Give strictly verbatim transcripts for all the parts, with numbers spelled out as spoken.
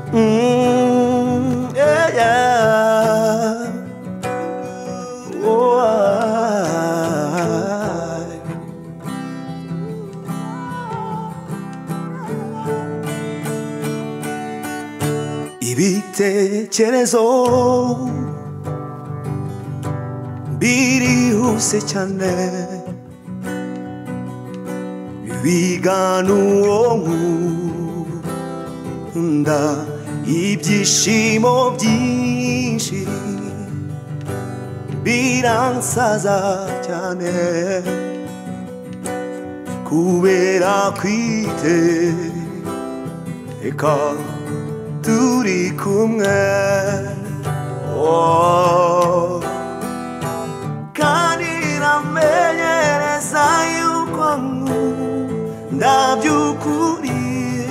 Mm, yeah, yeah. Oh, I. Ibitekerezo birihuse cyane bigana uwo nkunda, ibyishimo byinshi biransaza cyane kubera kwiteka turi kumwe. Oh, kandi namenyereza yuko nkunda by'ukuri,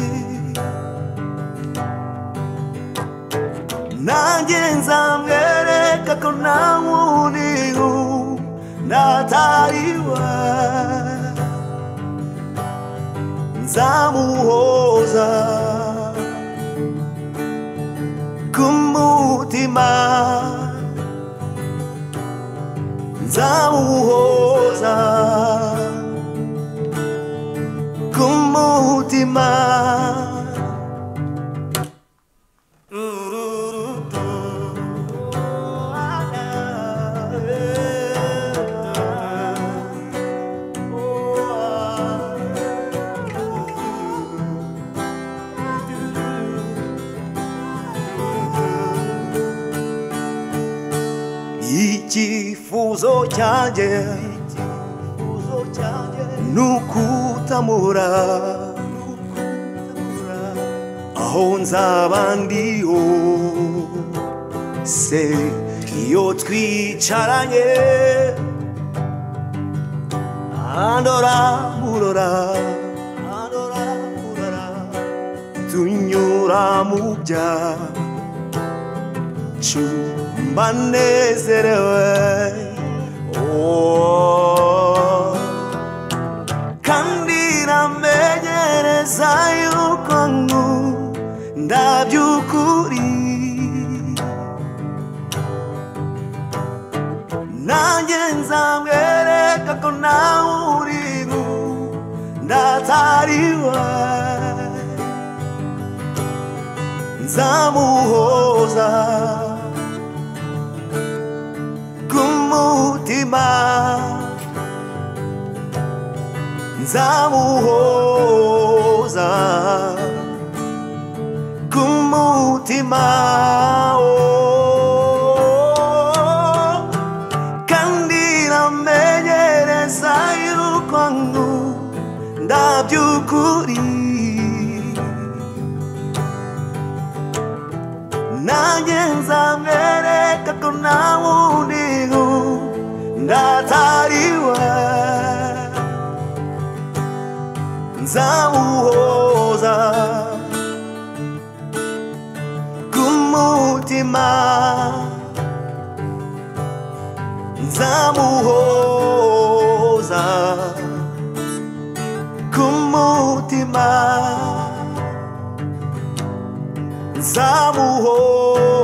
nanjye nzamwereka ko nta wundi atari we. Nzamuhoza kumutima, nzamuhoza kumutima. Icyifuzo cyanjye nukutamura aho nzaba ndi hose, iyo twicaranye andora murora tunyura mu byacu mbanezerewe. Oh, kandi namenyereza yuko nkunda by'ukuri, nanjye nzamwereka ko nta wundi atari we. Nzamuhoza kumutima, nzamuhoza kumutima. Oh, kandi namenyereza yuko nkunda by'ukuri, nanjye nzamwereka ko nta wundi atari we. Nzamuhoza kumutima, nzamuhoza kumutima, nzamuhoza